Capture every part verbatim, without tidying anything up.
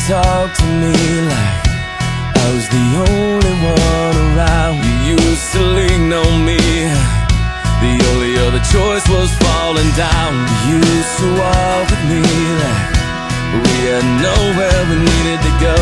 talk to me like I was the only one around. You used to lean on me, the only other choice was falling down. You used to walk with me like we had nowhere we needed to go,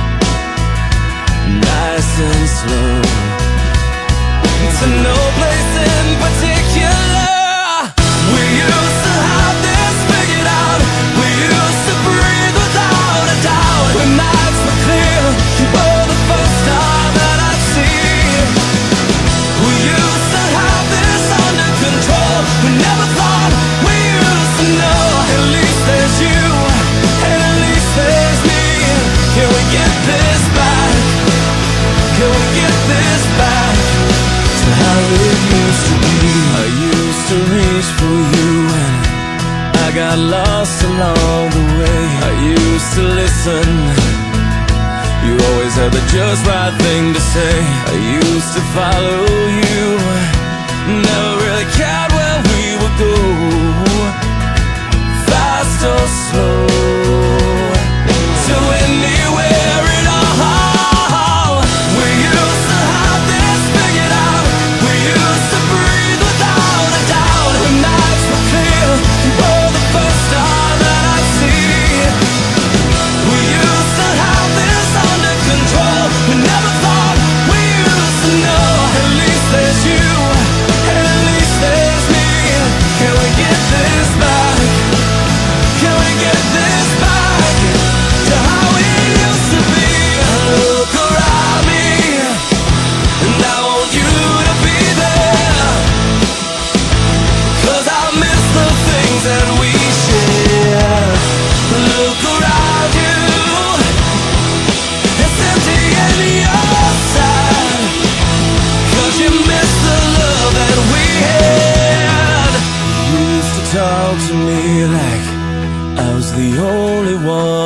nice and slow, to no place in particular. We used to have this figured out. We used to breathe without a doubt. When nights were clear, you were the first star that I'd see. We used to have this under control. We never thought we used to know. At least there's you, and at least there's me. Can we get this back? Can we get this back to how it used to be? I used to reach for you and I got lost along the way. I used to listen, you always had the just right thing to say. I used to follow you, never really cared where we would go, fast or slow, to anywhere at all. We used to have this figured out. We used to breathe without a doubt. When nights were clear, you were the first star that I'd see. We used to have this under control. We never thought we used to know. At least there's you, and at least there's me. Can we get this back? Can we get this back to how it used to be? Look around me, and I want you to be there, 'cause I miss the things that we shared. Look around you, it's empty in your side, 'cause you miss the love that we had. You used to talk to me like I was the only one